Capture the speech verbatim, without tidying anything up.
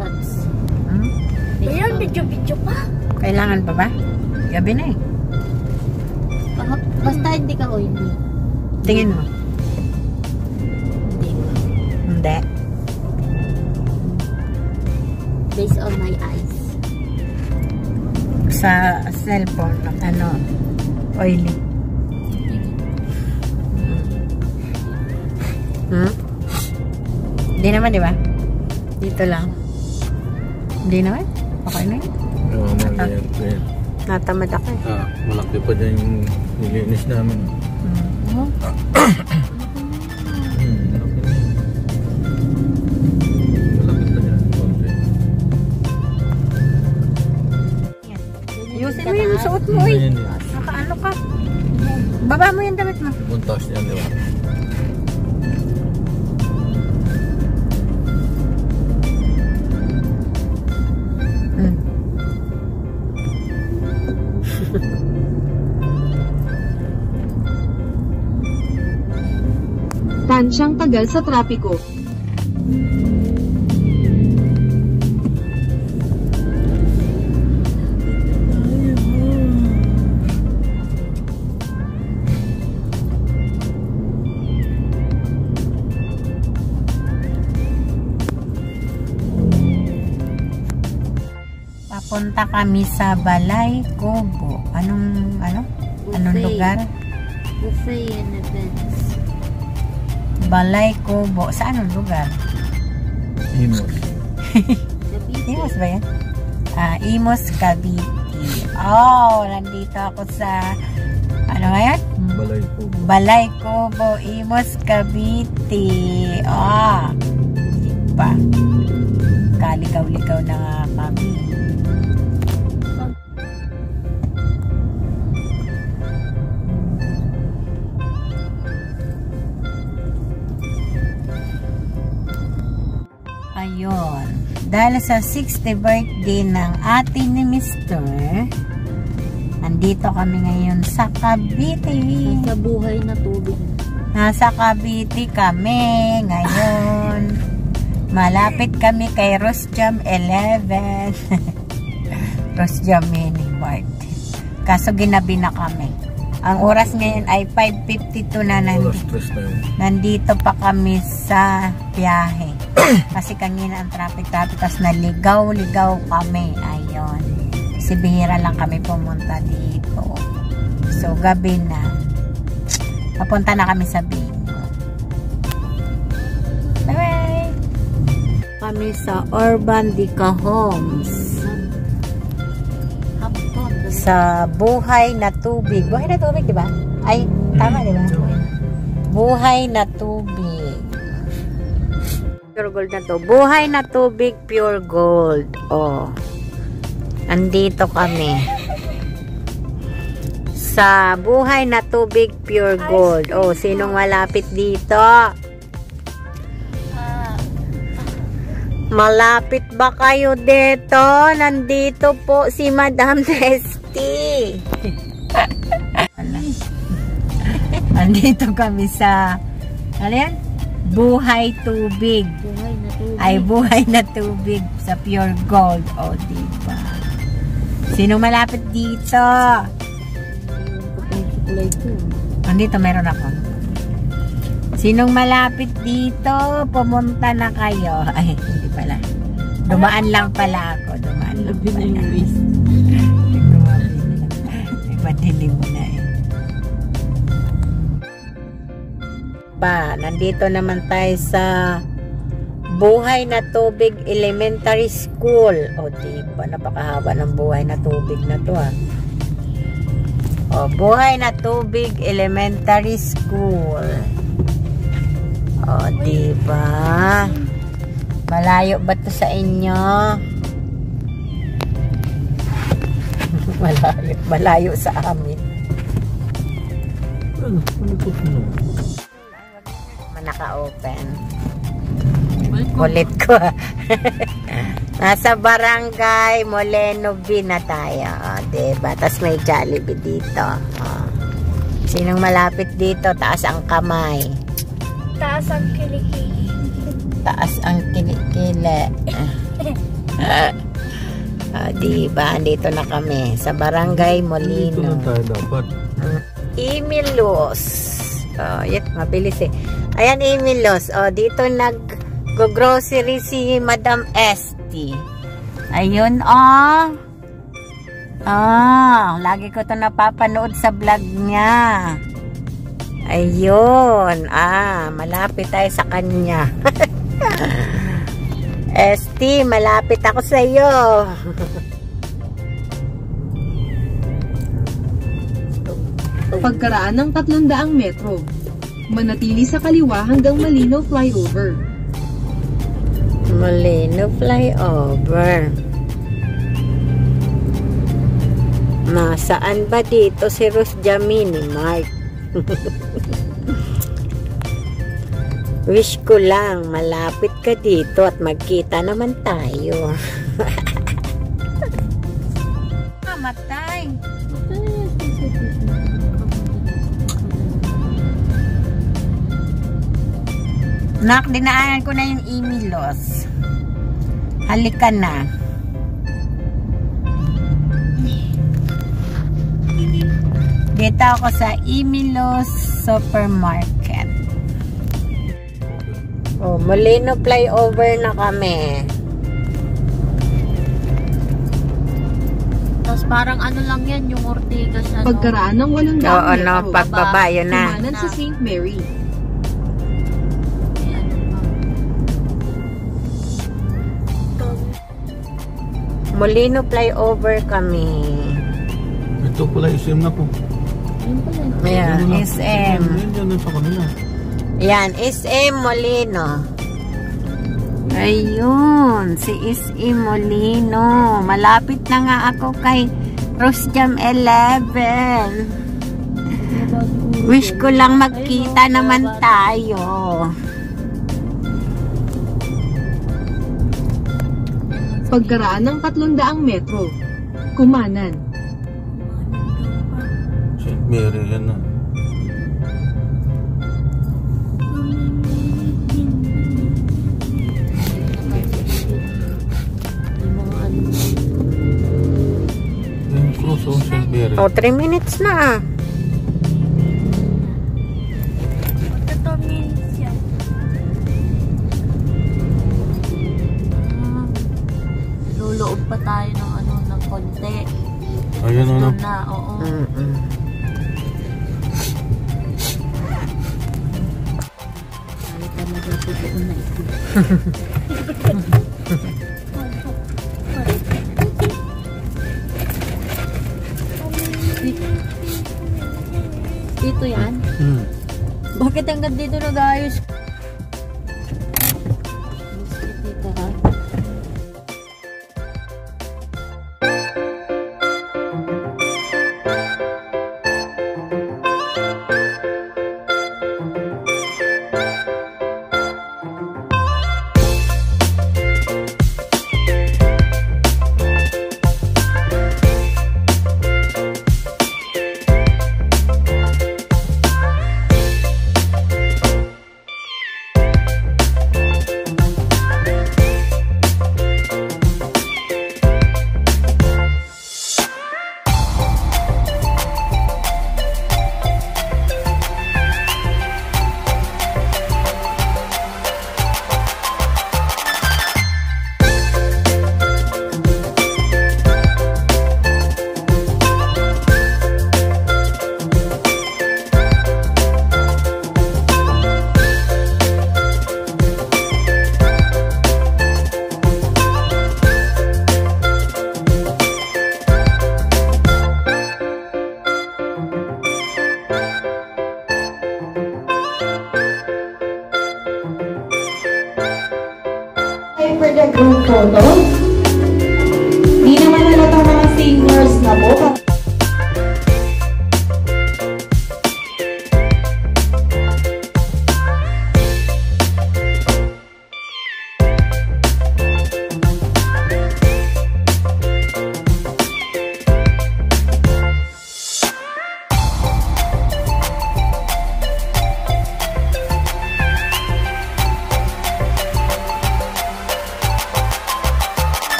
Tots. Hmm? Ayan, video-video pa. Kailangan pa ba? Gabi na eh. Basta hindi ka oily. Tingin mo. Hindi ba? Hindi. Based on my eyes. Sa cellphone, ano, oily. Hmm? Hindi naman, di ba? Dito lang. Hindi naman? Okay na yun? Oo, mga yan. yan. Natamad ako eh. Ah, malaki pa dyan yung nilinis namin. Hmm. Oh. Hmm, malaki na yun. Malaki pa dyan. Konti. Ayusin mo yung suot mo eh. Nakaano ka? Baba mo yung damit mo. Buntas yan, di ba? Hmm. Tansyang tagal sa trapiko. Papunta kami sa Balay Cobo. Anong, ano? Anong Buffet. lugar? Buffet and events. Balay Cobo. Sa anong lugar? Imos. Imos ba yan? Ah, Imos, Cavite. Oh, nandito ako sa, ano nga yan? Balay po. Balay Cobo, Imos, Cavite. Ah, iba. Kaligaw-ligaw na nga kami. Ayun. Dahil sa sixtieth birthday ng ate ni Mister, andito kami ngayon sa Cavite. Sa buhay na tubig. Nasa Cavite kami ngayon. Malapit kami kay Rosjam eleven. Rosjam Mini Mart. Kaso ginabi na kami. Ang oras ngayon ay five fifty-two na nandito. na yun. Nandito pa kami sa biyahe. Kasi kanina ang traffic-traffic, tapos naligaw-ligaw kami. Ayun. Si bihira lang kami pumunta dito. So, gabi na. Papunta na kami sa Bingo. Bye-bye! Kami sa Urban Dica Homes. Sa Buhay na Tubig. Buhay na Tubig, di ba? Ay, tama, di ba? Buhay na Tubig. Pure gold na to. Buhay na Tubig, pure gold. Oh. Andito kami. Sa Buhay na Tubig, pure gold. Oh, sinong malapit dito? Malapit ba kayo dito? Nandito po si Madam Nesty. Andito kami sa, ano yan? Buhay Tubig. Buhay na tubig. Ay, Buhay na Tubig sa pure gold. O, diba? Sino malapit dito? Andito, meron ako. Sinong malapit dito? Pumunta na kayo. Ay, hindi pala. Dumaan lang pala ako. Dumaan lang pala. Iba dilim mo na eh. Pa, nandito naman tayo sa Buhay na Tubig Elementary School. O, diba? Napakahaba ng Buhay na Tubig na to, ah. O, Buhay na Tubig Elementary School. O, diba? Malayo ba to sa inyo? malayo, malayo sa amin. Ano? Ano po sino? Naka-open. Ulit ko. Nasa barangay Moleno B na tayo. O, diba? Tapos may Jollibee dito. O. Sinong malapit dito? Taas ang kamay. Taas ang kilikili. Taas ang kilikili. Ah, diba? Andito na kami sa Barangay Dito Molino. lang tayo dapat. Imilos. Oh, yun, mabilis eh. Ayan, Imilos. Oh, dito nag-grocery si Madam Esty. Ayun, oh. Ah, lagi ko to napapanood sa vlog niya. Ayun. Ah, malapit tayo sa kanya. Esty, malapit ako sa iyo. Pagkaraan ng tatlong daang metro. Manatili sa kaliwa hanggang Malino Flyover. Molino Flyover. Nasaan ba dito si Rosja Mini Mart? Wish ko lang malapit ka dito at magkita naman tayo. Matay. Nak, dinaanan ko na yung Imilos. Halika na. Dito ako sa Imilos Supermarket. Oh, Molino Flyover na kami. Tapos parang ano lang yan, yung Ortigas ano. Pagkaraan ng walang daang Oo, metro. no, pagbaba, yun na. Kumanan sa Saint Mary. Ayan, Molino Flyover kami. Ito pala S M na po. yun pala. Ayan, Ano lang, S M. Yan, yan, yan sa kanila. Yan, S M Molino. Ayun, si S M Molino. Malapit na nga ako kay Rosjam eleven. Wish ko lang magkita naman tayo. Pagkaraan ng tatlong daang metro. Kumanan. Saint Mary, yan na. Yung mga ano. Yan, close oh, Saint Mary. Oh, three minutes na. Ah, luloob pa tayo ng ano, ng konti. Ayun o na. Doon na, oo. Mm-mm. Ay, talaga totoo na ito. Dito yan? Hmm. Bakit hanggang dito nag-ayos? Dito ha? For the group photo. Di naman halatang mga singers na po.